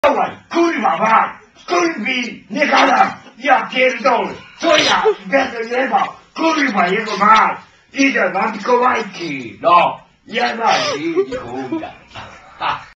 Dawaj, kurwa mać! Kurwi, nie gadam! Ja pierdolę! Co ja będę jebał? Kurwa, jego mać! Idę na Mikołajki! No! Jebaj i chuja!